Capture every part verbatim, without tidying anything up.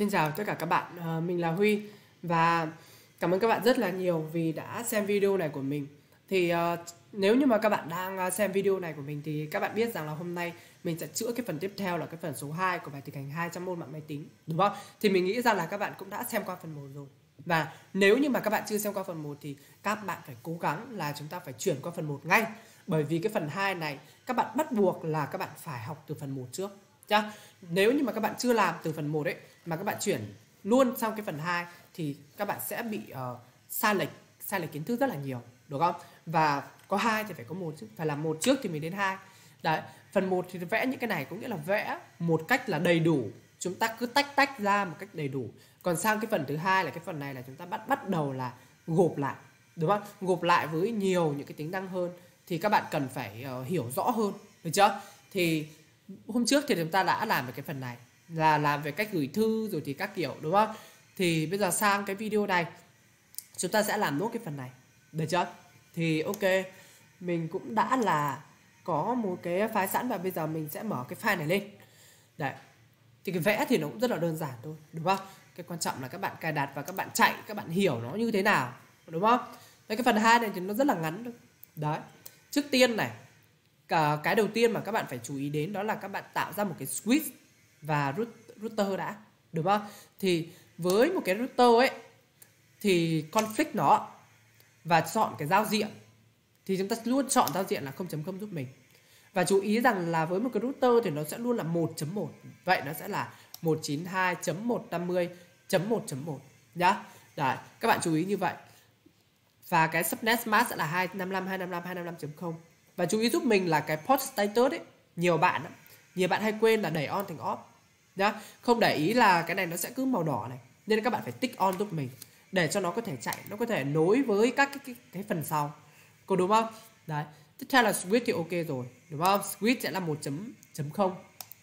Xin chào tất cả các bạn, à, mình là Huy và cảm ơn các bạn rất là nhiều vì đã xem video này của mình. Thì uh, nếu như mà các bạn đang xem video này của mình thì các bạn biết rằng là hôm nay mình sẽ chữa cái phần tiếp theo là cái phần số hai của bài thực hành hai trong môn mạng máy tính, đúng không? Thì mình nghĩ rằng là các bạn cũng đã xem qua phần một rồi. Và nếu như mà các bạn chưa xem qua phần một thì các bạn phải cố gắng là chúng ta phải chuyển qua phần một ngay. Bởi vì cái phần hai này các bạn bắt buộc là các bạn phải học từ phần một trước. Nhá. Nếu như mà các bạn chưa làm từ phần một ấy mà các bạn chuyển luôn sang cái phần hai thì các bạn sẽ bị uh, sai lệch sai lệch kiến thức rất là nhiều, đúng không? Và có hai thì phải có một chứ, phải làm một trước thì mới đến hai. Đấy, phần một thì vẽ những cái này có nghĩa là vẽ một cách là đầy đủ, chúng ta cứ tách tách ra một cách đầy đủ. Còn sang cái phần thứ hai là cái phần này là chúng ta bắt bắt đầu là gộp lại, đúng không? Gộp lại với nhiều những cái tính năng hơn thì các bạn cần phải uh, hiểu rõ hơn, được chưa? Thì hôm trước thì chúng ta đã làm về cái phần này là làm về cách gửi thư rồi thì các kiểu, đúng không? Thì bây giờ sang cái video này chúng ta sẽ làm nốt cái phần này, được chưa? Thì ok, mình cũng đã là có một cái file sẵn và bây giờ mình sẽ mở cái file này lên. Đấy, thì cái vẽ thì nó cũng rất là đơn giản thôi, đúng không? Cái quan trọng là các bạn cài đặt và các bạn chạy, các bạn hiểu nó như thế nào, đúng không? Đấy, cái phần hai này thì nó rất là ngắn thôi. Đấy, trước tiên này, cả cái đầu tiên mà các bạn phải chú ý đến đó là các bạn tạo ra một cái switch và router đã, đúng không? Thì với một cái router ấy thì config nó và chọn cái giao diện thì chúng ta luôn chọn giao diện là không chấm không giúp mình. Và chú ý rằng là với một cái router thì nó sẽ luôn là một chấm một. Vậy nó sẽ là một chín hai chấm một năm mươi chấm một chấm một nhá. Đấy, các bạn chú ý như vậy. Và cái subnet mask sẽ là hai năm năm hai năm năm hai năm năm chấm không. Và chú ý giúp mình là cái port status ấy, nhiều bạn nhiều bạn hay quên là đẩy on thành off nhá. Không để ý là cái này nó sẽ cứ màu đỏ này, nên các bạn phải tích on giúp mình để cho nó có thể chạy, nó có thể nối với các cái, cái, cái phần sau, có đúng không? Đấy, tiếp theo là switch thì ok rồi, đúng không? Switch sẽ là một chấm không.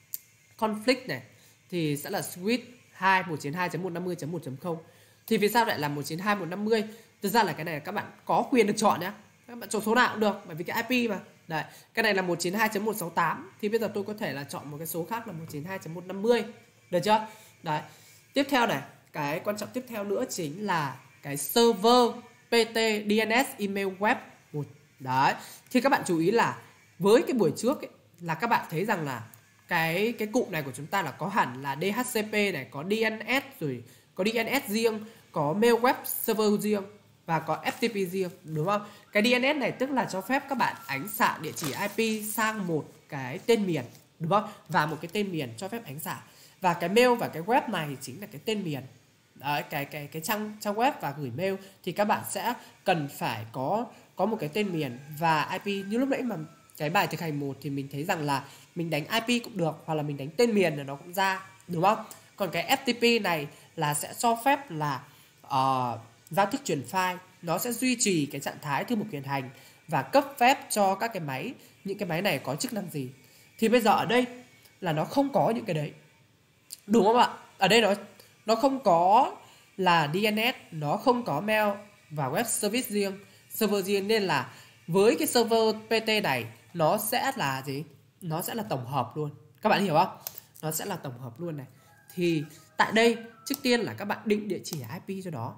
Conflict này thì sẽ là switch hai một chín hai chấm một năm mươi chấm một chấm không. Thì vì sao lại là một chín hai một năm mươi? Thực ra là cái này các bạn có quyền được chọn nhá, các bạn chọn số nào cũng được bởi vì cái i pê mà. Đấy, cái này là một chín hai chấm một sáu tám thì bây giờ tôi có thể là chọn một cái số khác là một chín hai chấm một năm mươi, được chưa? Đấy, tiếp theo này, cái quan trọng tiếp theo nữa chính là cái server pê tê đê en ét email web một. Đấy, thì các bạn chú ý là với cái buổi trước ấy, là các bạn thấy rằng là cái cái cụm này của chúng ta là có hẳn là đê hát xê pê này, có đê en ét rồi có đê en ét riêng, có mail web server riêng và có ép tê pê riêng, đúng không? Cái đê en ét này tức là cho phép các bạn ánh xạ địa chỉ i pê sang một cái tên miền, đúng không? Và một cái tên miền cho phép ánh xạ. Và cái mail và cái web này chính là cái tên miền. Đấy, cái cái cái trang trang web và gửi mail thì các bạn sẽ cần phải có có một cái tên miền và i pê. Như lúc nãy mà cái bài thực hành một thì mình thấy rằng là mình đánh i pê cũng được hoặc là mình đánh tên miền là nó cũng ra, đúng không? Còn cái ép tê pê này là sẽ cho phép là uh, giao thức truyền file, nó sẽ duy trì cái trạng thái thư mục hiện hành và cấp phép cho các cái máy, những cái máy này có chức năng gì. Thì bây giờ ở đây là nó không có những cái đấy, đúng không ạ? Ở đây nó nó không có là đê en ét, nó không có mail và web service riêng, server riêng, nên là với cái server pê tê này nó sẽ là gì? Nó sẽ là tổng hợp luôn. Các bạn hiểu không? Nó sẽ là tổng hợp luôn này. Thì tại đây trước tiên là các bạn định địa chỉ i pê cho đó.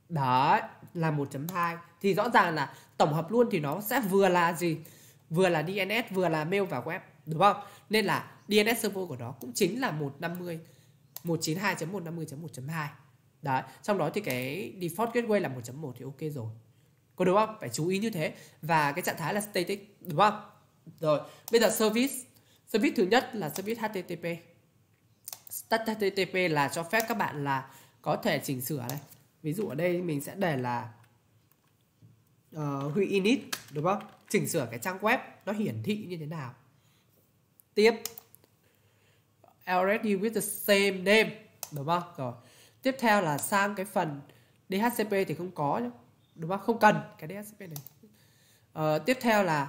Đó là một chấm hai. Thì rõ ràng là tổng hợp luôn thì nó sẽ vừa là gì? Vừa là đê en ét, vừa là mail và web, đúng không? Nên là đê en ét server của nó cũng chính là một năm mươi một chín hai chấm một năm mươi chấm một chấm hai. Đấy, trong đó thì cái default gateway là một chấm một thì ok rồi. Có đúng không? Phải chú ý như thế. Và cái trạng thái là static, đúng không? Rồi, bây giờ service. Service thứ nhất là service hát tê tê pê. Start hát tê tê pê là cho phép các bạn là có thể chỉnh sửa này. Ví dụ ở đây mình sẽ để là uh, Huy init, đúng không? Chỉnh sửa cái trang web nó hiển thị như thế nào. Tiếp already with the same name, đúng không? Rồi. Tiếp theo là sang cái phần đê hát xê pê thì không có nhá, đúng không? Không cần cái đê hát xê pê này. Uh, tiếp theo là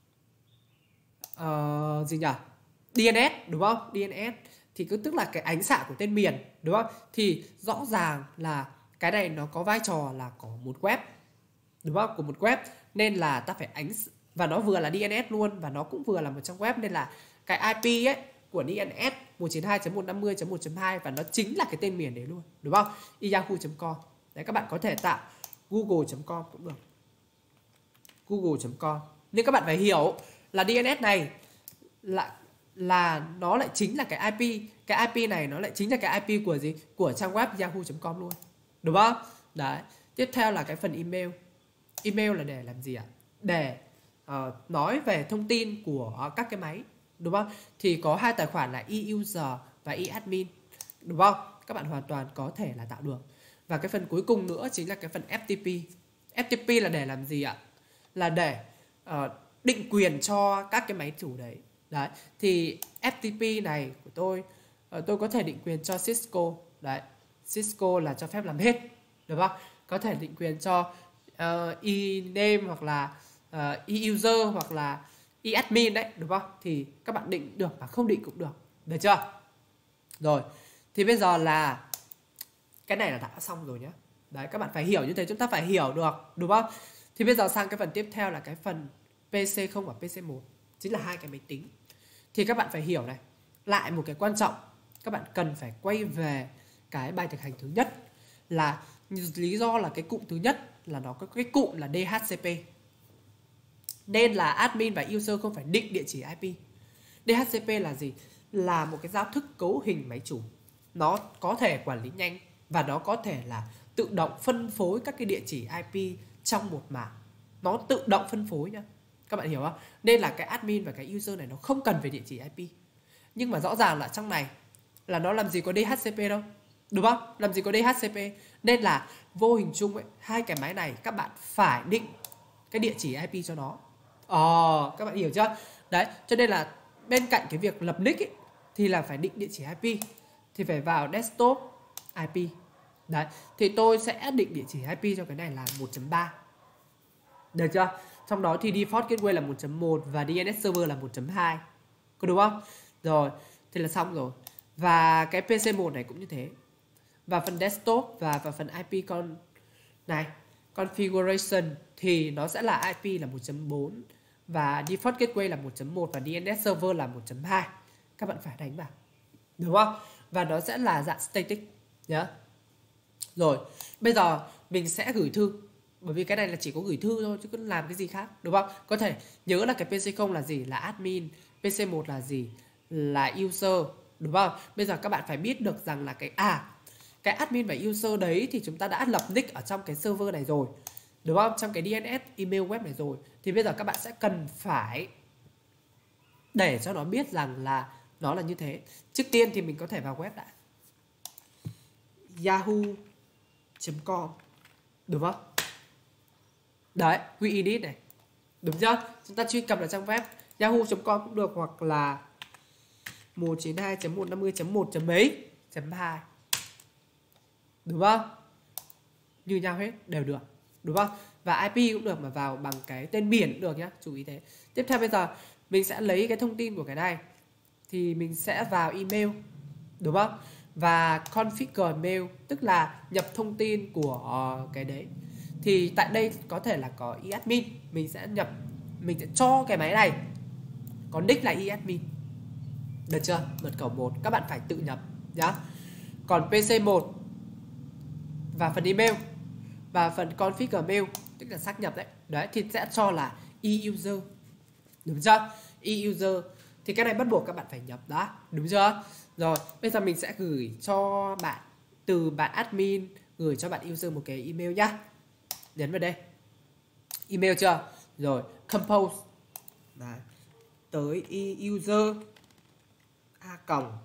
uh, gì nhỉ? đê en ét, đúng không? đê en ét thì cứ tức là cái ánh xạ của tên miền, đúng không? Thì rõ ràng là cái này nó có vai trò là có một web, đúng không? Của một web, nên là ta phải ánh, và nó vừa là đê en ét luôn và nó cũng vừa là một trang web, nên là cái i pê ấy của đê en ét một chín hai chấm một năm mươi chấm một chấm hai và nó chính là cái tên miền đấy luôn, đúng không? yahoo chấm com. Đấy, các bạn có thể tạo google chấm com cũng được. google chấm com. Nhưng các bạn phải hiểu là đê en ét này là là nó lại chính là cái i pê, cái i pê này nó lại chính là cái i pê của gì? Của trang web yahoo chấm com luôn. Đúng không? Đấy. Tiếp theo là cái phần email. Email là để làm gì ạ? Để uh, nói về thông tin của các cái máy, đúng không? Thì có hai tài khoản là e-user và e-admin, đúng không? Các bạn hoàn toàn có thể là tạo được. Và cái phần cuối cùng nữa chính là cái phần ép tê pê. ép tê pê là để làm gì ạ? Là để uh, định quyền cho các cái máy chủ đấy. Đấy. Thì ép tê pê này của tôi, uh, tôi có thể định quyền cho Cisco. Đấy. Cisco là cho phép làm hết, đúng không? Có thể định quyền cho uh, e-name hoặc là uh, e-user hoặc là e-admin đấy, đúng không? Thì các bạn định được mà không định cũng được. Được chưa? Rồi. Thì bây giờ là cái này là đã xong rồi nhé. Đấy, các bạn phải hiểu như thế, chúng ta phải hiểu được, đúng không? Thì bây giờ sang cái phần tiếp theo là cái phần pê xê không và pê xê một, chính là hai cái máy tính. Thì các bạn phải hiểu này, lại một cái quan trọng, các bạn cần phải quay về cái bài thực hành thứ nhất, là lý do là cái cụm thứ nhất là nó có cái cụm là đê hát xê pê. Nên là admin và user không phải định địa chỉ i pê. đê hát xê pê là gì? Là một cái giao thức cấu hình máy chủ. Nó có thể quản lý nhanh và nó có thể là tự động phân phối các cái địa chỉ i pê trong một mảng. Nó tự động phân phối nhá. Các bạn hiểu không? Nên là cái admin và cái user này nó không cần về địa chỉ i pê. Nhưng mà rõ ràng là trong này là nó làm gì có đê hát xê pê đâu, đúng không? Làm gì có đê hát xê pê. Nên là vô hình chung ấy, hai cái máy này các bạn phải định cái địa chỉ i pê cho nó. Ờ, các bạn hiểu chưa? Đấy, cho nên là bên cạnh cái việc lập nick ấy, thì là phải định địa chỉ i pê. Thì phải vào desktop i pê. Đấy, thì tôi sẽ định địa chỉ i pê cho cái này là một chấm ba. Được chưa? Trong đó thì default gateway là một chấm một và đê en ét server là một chấm hai. Có đúng không? Rồi, thì là xong rồi. Và cái pê xê một này cũng như thế. Và phần desktop và, và phần i pê con này, configuration thì nó sẽ là i pê là một chấm bốn và default gateway là một chấm một và đê en ét server là một chấm hai. Các bạn phải đánh vào. Đúng không? Và nó sẽ là dạng static nhá. Rồi, bây giờ mình sẽ gửi thư. Bởi vì cái này là chỉ có gửi thư thôi chứ không làm cái gì khác, đúng không? Có thể nhớ là cái pê xê không là gì? Là admin. pê xê một là gì? Là user, đúng không? Bây giờ các bạn phải biết được rằng là cái à cái admin và user đấy thì chúng ta đã lập nick ở trong cái server này rồi, đúng không? Trong cái đê en ét email web này rồi. Thì bây giờ các bạn sẽ cần phải để cho nó biết rằng là nó là như thế. Trước tiên thì mình có thể vào web đã, yahoo chấm com, đúng không? Đấy, we edit này, đúng chưa? Chúng ta truy cập vào trang web yahoo chấm com cũng được, hoặc là một chín hai chấm một năm mươi chấm một chấm mấy chấm hai, đúng không? Như nhau hết, đều được, đúng không? Và i pê cũng được, mà vào bằng cái tên biển cũng được nhá, chú ý thế. Tiếp theo bây giờ mình sẽ lấy cái thông tin của cái này, thì mình sẽ vào email, đúng không? Và configure mail, tức là nhập thông tin của cái đấy. Thì tại đây có thể là có e-admin, mình sẽ nhập, mình sẽ cho cái máy này có nick là e-admin. Được chưa? Mật khẩu một các bạn phải tự nhập nhá. Còn pê xê một và phần email và phần configure mail, tức là xác nhập đấy. Đấy thì sẽ cho là e-user. Đúng chưa? E-user thì cái này bắt buộc các bạn phải nhập đó, đúng chưa? Rồi, bây giờ mình sẽ gửi cho bạn, từ bạn admin gửi cho bạn user một cái email nhá. Nhấn vào đây. Email chưa? Rồi, compose. Đấy. Tới e-user a còng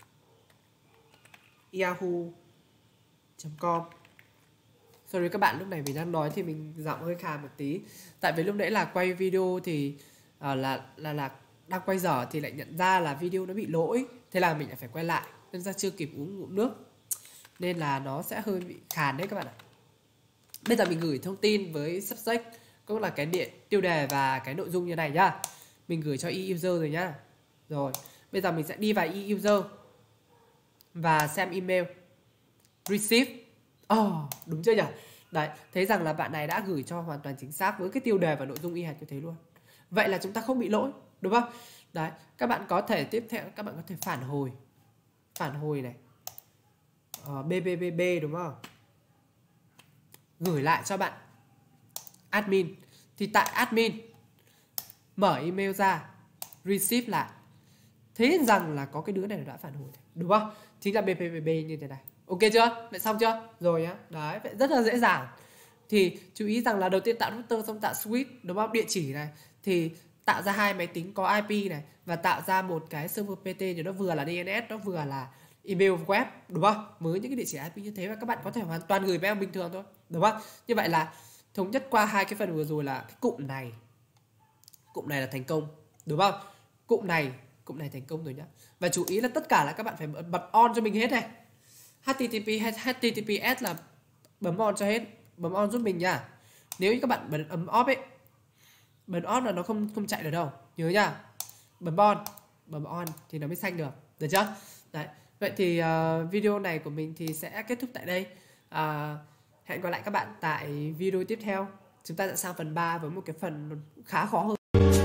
yahoo chấm com. Sorry các bạn, lúc này mình đang nói thì mình giọng hơi khàn một tí. Tại vì lúc nãy là quay video thì uh, là, là là đang quay dở thì lại nhận ra là video nó bị lỗi. Thế là mình lại phải quay lại, nên ra chưa kịp uống ngụm nước, nên là nó sẽ hơi bị khàn đấy các bạn ạ. Bây giờ mình gửi thông tin với subject, cũng là cái địa tiêu đề và cái nội dung như này nhá. Mình gửi cho e-user rồi nhá. Rồi, bây giờ mình sẽ đi vào e-user và xem email. Receive. Oh, đúng chưa nhỉ? Đấy, thấy rằng là bạn này đã gửi cho hoàn toàn chính xác với cái tiêu đề và nội dung y hệt như thế luôn. Vậy là chúng ta không bị lỗi, đúng không? Đấy, các bạn có thể tiếp theo các bạn có thể phản hồi. Phản hồi này. Ờ, bê bê bê bê đúng không? Gửi lại cho bạn admin. Thì tại admin mở email ra, receive lại. Thế rằng là có cái đứa này đã phản hồi, đúng không? Chính là bê bê bê bê như thế này. Ok chưa? Vậy xong chưa? Rồi nhá. Đấy, vậy rất là dễ dàng. Thì chú ý rằng là đầu tiên tạo router xong tạo switch, đúng không? Địa chỉ này thì tạo ra hai máy tính có i pê này và tạo ra một cái server pê tê thì nó vừa là đê en ét, nó vừa là email web, đúng không? Với những cái địa chỉ i pê như thế và các bạn có thể hoàn toàn gửi mail bình thường thôi, đúng không? Như vậy là thống nhất qua hai cái phần vừa rồi là cái cụm này. Cụm này là thành công, đúng không? Cụm này, cụm này thành công rồi nhá. Và chú ý là tất cả là các bạn phải bật on cho mình hết này. hát tê tê pê hay hát tê tê pê ét là bấm on cho hết, bấm on giúp mình nha. Nếu như các bạn bật ấm off ấy, bấm off là nó không không chạy được đâu, nhớ nha. Bấm on, bấm on thì nó mới xanh được, được chưa? Đấy. Vậy thì uh, video này của mình thì sẽ kết thúc tại đây. Uh, hẹn gặp lại các bạn tại video tiếp theo. Chúng ta sẽ sang phần ba với một cái phần khá khó hơn.